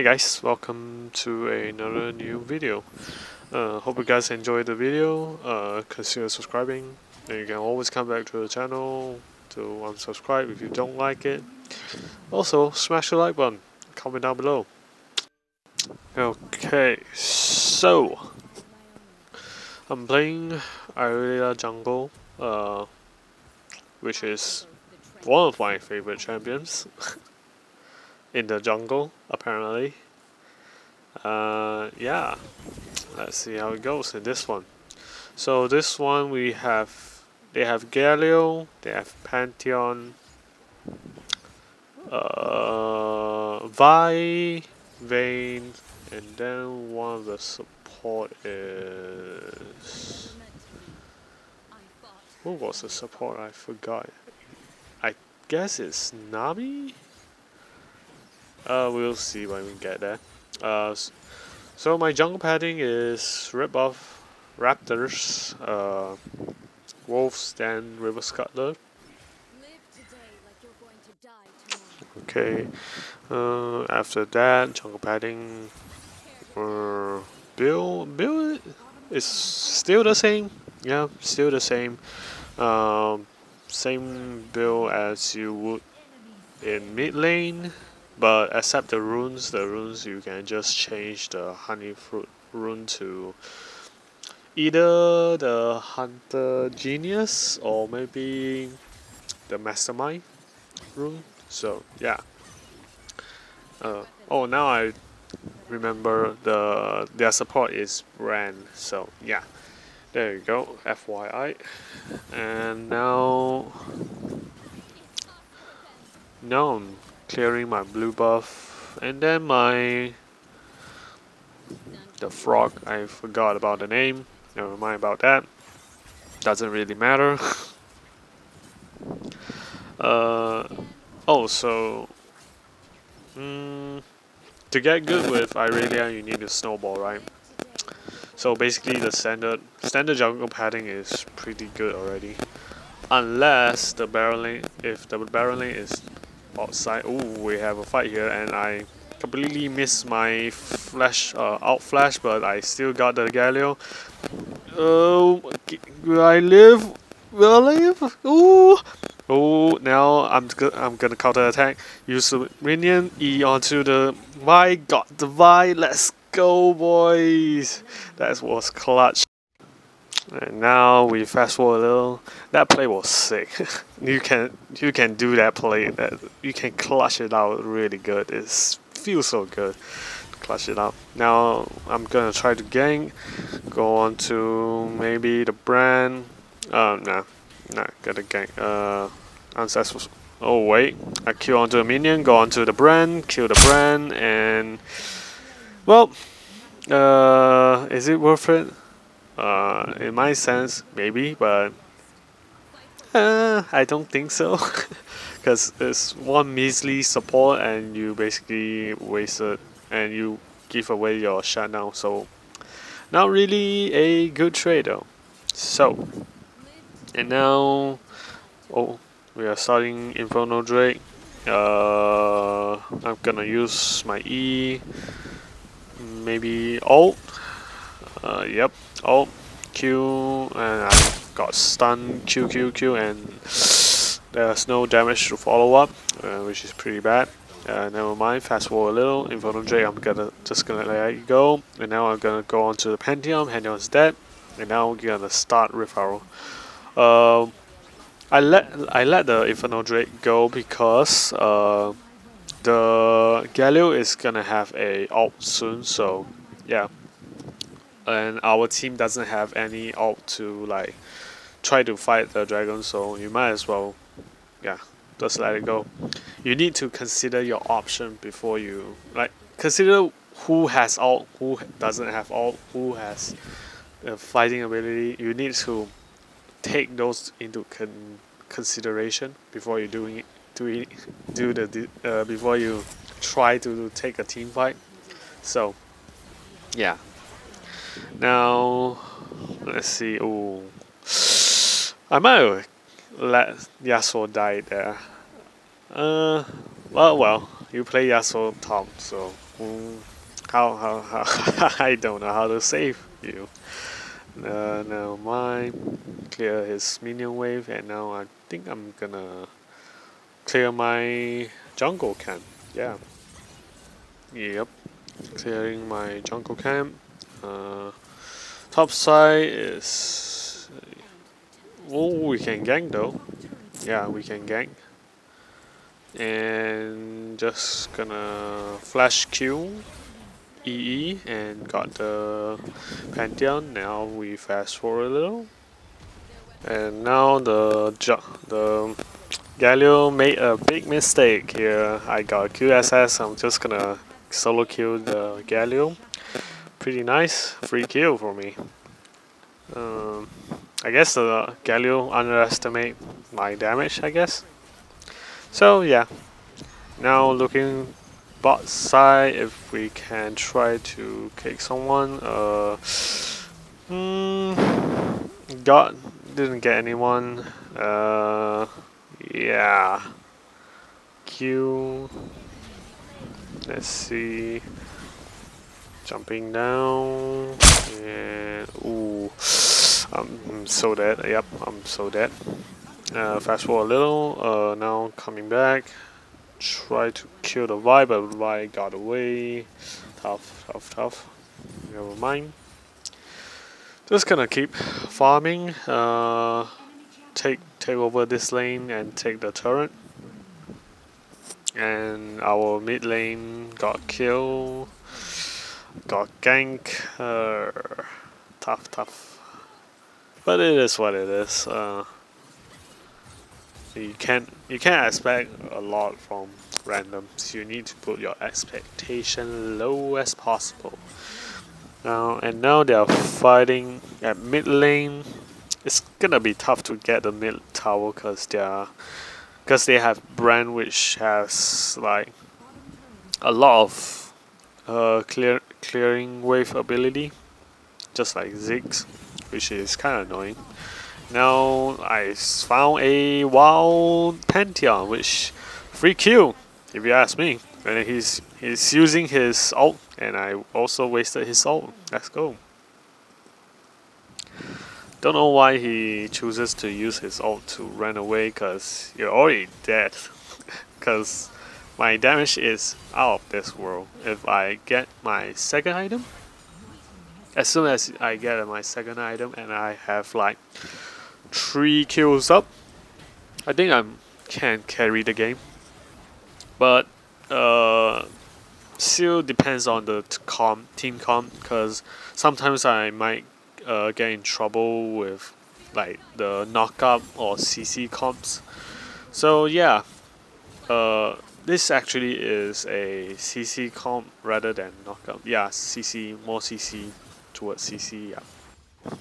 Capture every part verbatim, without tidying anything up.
Hi guys, welcome to another new video. Uh, hope you guys enjoyed the video. Uh, consider subscribing. And you can always come back to the channel to unsubscribe if you don't like it. Also, smash the like button. Comment down below. Okay, so I'm playing Irelia Jungle, uh, which is one of my favorite champions in the jungle, apparently. Uh, yeah, let's see how it goes in this one. So this one we have, they have Galio, they have Pantheon, uh, Vi, Vayne, and then one of the support is... Who was the support? I forgot. I guess it's Nami? Uh, we'll see when we get there. Uh, so my jungle padding is red buff, raptors, uh, wolves, then river scuttler. Okay, uh, after that, jungle padding, uh, build, build is still the same. Yeah, still the same. Um, same build as you would in mid lane. But except the runes, the runes you can just change the honey fruit rune to either the hunter genius or maybe the mastermind rune. So yeah. Uh, oh, now I remember the their support is brand. So yeah, there you go. F Y I. And now, now I'm clearing my blue buff, and then my the frog, I forgot about the name, never mind about that, doesn't really matter. uh, oh, so mm, to get good with Irelia you need a snowball, right? So basically the standard standard jungle padding is pretty good already, unless the barreling, if the barreling is outside. Ooh, we have a fight here, and I completely missed my flash, uh, out flash, but I still got the Galio. Oh, will I live? Will I live? Ooh, oh! Now I'm go I'm gonna counter attack. Use the minion E onto the Vi. Got the Vi. Let's go, boys! That was clutch. And now we fast forward a little. That play was sick. you can you can do that play. That you can clutch it out really good. It feels so good. To clutch it out. Now I'm gonna try to gank. Go on to maybe the brand. Uh, nah, nah, gotta gank. Uh, ancestral. Oh wait, I kill onto a minion. Go onto the brand. Kill the brand, and well, uh, is it worth it? Uh, in my sense, maybe, but uh, I don't think so. Because it's one measly support and you basically wasted and you give away your shutdown. So, not really a good trade though. So, and now, oh, we are starting Inferno Drake. Uh, I'm gonna use my E, maybe ult. Uh, yep, ult, Q, and I got stunned, Q, Q, Q, and there's no damage to follow up, uh, which is pretty bad. Uh, never mind, fast forward a little, Inferno J, I'm gonna, just gonna let it go, and now I'm gonna go on to the Pantheon, Pantheon's dead, and now we're gonna start with our, uh, I let, I let the Inferno Drake go because, uh, the Galio is gonna have a ult soon, so, yeah. And our team doesn't have any ult to like try to fight the dragon, so you might as well, yeah, just let it go. You need to consider your option before you like consider who has ult, who doesn't have ult, who has uh, fighting ability. You need to take those into con consideration before you doing it, do it, do the uh, before you try to take a team fight. So yeah. Now, let's see. Oh, I might have let Yasuo die there. Uh, well, well, you play Yasuo top, so Mm, how how how I don't know how to save you. Uh, never mind. Clear his minion wave, and now I think I'm gonna clear my jungle camp. Yeah. Yep. Clearing my jungle camp. Uh, top side is. Oh, we can gank though. Yeah, we can gank. And just gonna flash Q E E and got the Pantheon. Now we fast forward a little. And now the the Galio made a big mistake here. I got Q S S. I'm just gonna solo kill the Galio. Pretty nice, free kill for me. Um, I guess the Galio underestimate my damage. I guess. So yeah. Now looking bot side, if we can try to kick someone. Uh, mm, got didn't get anyone. Uh, yeah. Q. Let's see. Jumping down and ooh, I'm so dead. Yep, I'm so dead. Uh, fast forward a little. Uh, now coming back. Try to kill the Vi, but Vi got away. Tough, tough, tough. Never mind. Just gonna keep farming. Uh, take take over this lane and take the turret. And our mid lane got killed. Got gank. Uh, tough, tough. But it is what it is. Uh, you can't you can't expect a lot from randoms. You need to put your expectation low as possible. Now and now they are fighting at mid lane. It's gonna be tough to get the mid tower because they are because they have brand which has like a lot of uh, clear clearing wave ability, just like Ziggs, which is kind of annoying. Now I found a wild Pantheon, which free kill, if you ask me. And he's he's using his ult, and I also wasted his ult. Let's go. Don't know why he chooses to use his ult to run away, cause you're already dead. Cause my damage is out of this world. If I get my second item, as soon as I get my second item and I have like three kills up, I think I can carry the game. But uh, still depends on the com team comp, because sometimes I might uh, get in trouble with like the knockup or C C comps. So yeah, uh, this actually is a C C comp rather than knockup. Yeah, C C, more C C towards C C. Yeah.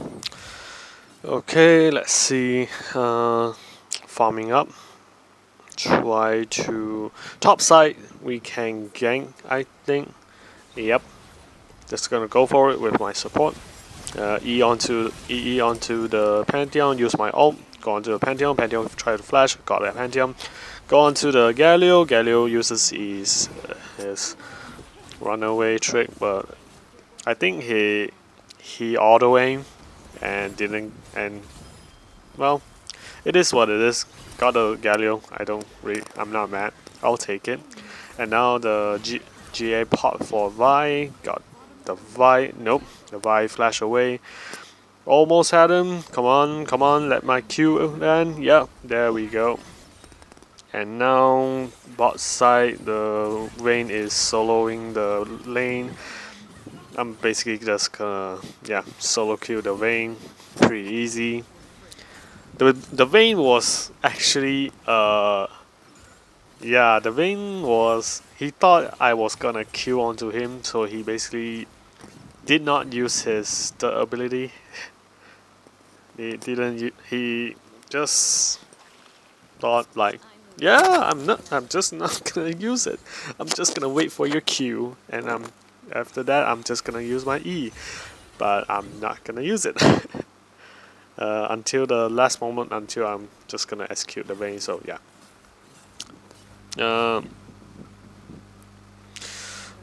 Okay, let's see. Uh, farming up. Try to top side. We can gank, I think. Yep. Just gonna go for it with my support. Uh, E onto E E onto the Pantheon. Use my ult. Go onto the Pantheon. Pantheon try to flash. Got that Pantheon. Go onto the Galio. Galio uses his uh, his runaway trick, but I think he he auto aim and didn't and well, it is what it is. Got a Galio. I don't really. I'm not mad. I'll take it. And now the G GA pot for Vi. Got the Vi. Nope. The Vi flash away. Almost had him. Come on, come on. Let my Q land. Yep. There we go. And now bot side, the Vayne is soloing the lane. I'm basically just gonna yeah solo kill the Vayne. Pretty easy. The the Vayne was actually uh yeah the Vayne was he thought I was gonna kill onto him, so he basically did not use his the ability. He didn't. He just thought like, yeah, I'm not. I'm just not gonna use it. I'm just gonna wait for your Q, and I'm after that I'm just gonna use my E, but I'm not gonna use it uh, until the last moment. Until I'm just gonna execute the Vayne. So yeah. Um.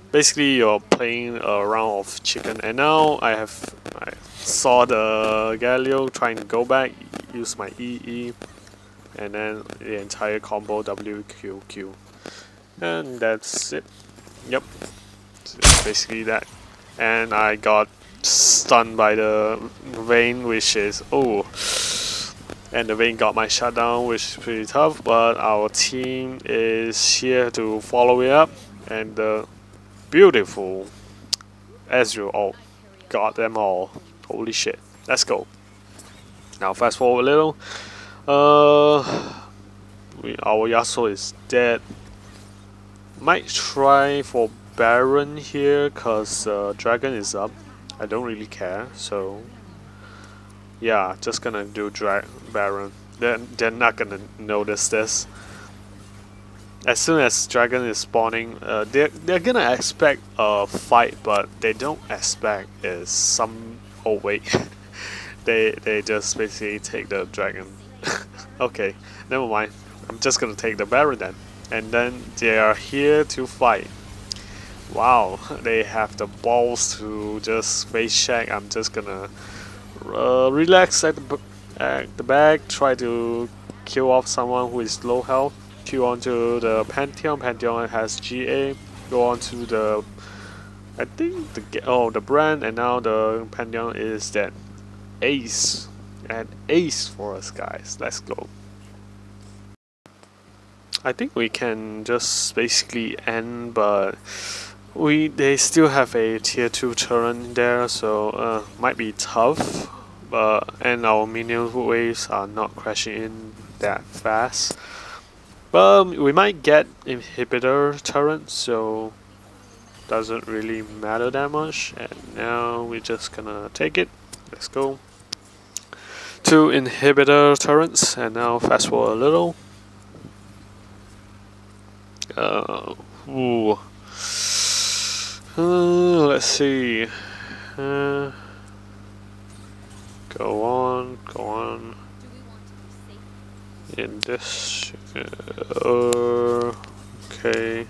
basically you're playing a round of chicken, and now I have I saw the Galileo trying to go back, use my E E, and then the entire combo W Q Q, and that's it. Yep, so it's basically that, and I got stunned by the Vayne, which is oh, and the Vayne got my shutdown, which is pretty tough. But our team is here to follow it up, and the beautiful Ezreal ult got them all. Holy shit! Let's go. Now fast forward a little. Uh, we, our Yasuo is dead. Might try for Baron here, cause uh, Dragon is up. I don't really care, so yeah, just gonna do Dra Baron. They're, they're not gonna notice this. As soon as Dragon is spawning, uh, they're, they're gonna expect a fight, but they don't expect is some... oh wait, they, they just basically take the Dragon. Okay, never mind, I'm just gonna take the Baron then. And then they are here to fight. Wow, they have the balls to just face check. I'm just gonna uh, relax at the, at the back, try to kill off someone who is low health. Queue onto the Pantheon. Pantheon has G A. Go on to the, I think the oh the brand, and now the Pantheon is that ace, and ace for us guys. Let's go. I think we can just basically end, but we they still have a tier two turret there, so uh, might be tough. But and our minion waves are not crashing in that fast. But we might get inhibitor turret, so doesn't really matter that much. And now we're just gonna take it. Let's go. Two inhibitor turrets, and now fast forward a little. Uh, ooh. Uh, let's see. Uh, go on, go on. In this. Uh, okay.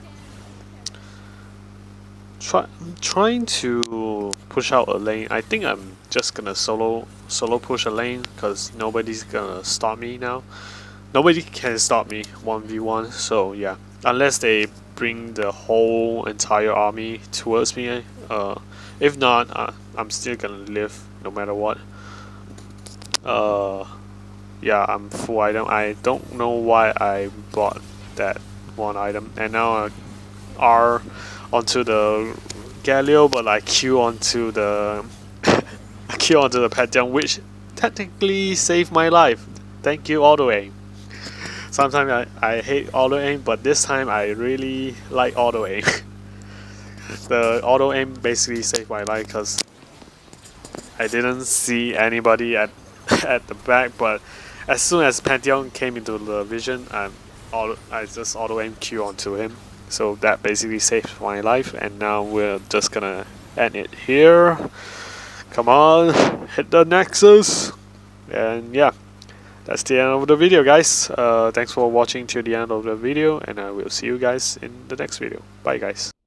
Try. I'm trying to push out a lane. I think I'm just gonna solo solo push a lane because nobody's gonna stop me now. Nobody can stop me one v one. So yeah. Unless they bring the whole entire army towards me, uh, if not, uh, I'm still gonna live no matter what. Uh, yeah, I'm full item. I don't know why I bought that one item, and now I R onto the Galileo, but I Q onto the I Q onto the Pantheon, which technically saved my life. Thank you, auto aim. Sometimes I, I hate auto aim, but this time I really like auto aim. The auto aim basically saved my life because I didn't see anybody at at the back, but as soon as Pantheon came into the vision, and auto, I just auto aim Q onto him. So that basically saved my life, and now we're just gonna end it here. Come on, hit the Nexus, and yeah. That's the end of the video, guys. Uh, thanks for watching till the end of the video, and I will see you guys in the next video. Bye, guys.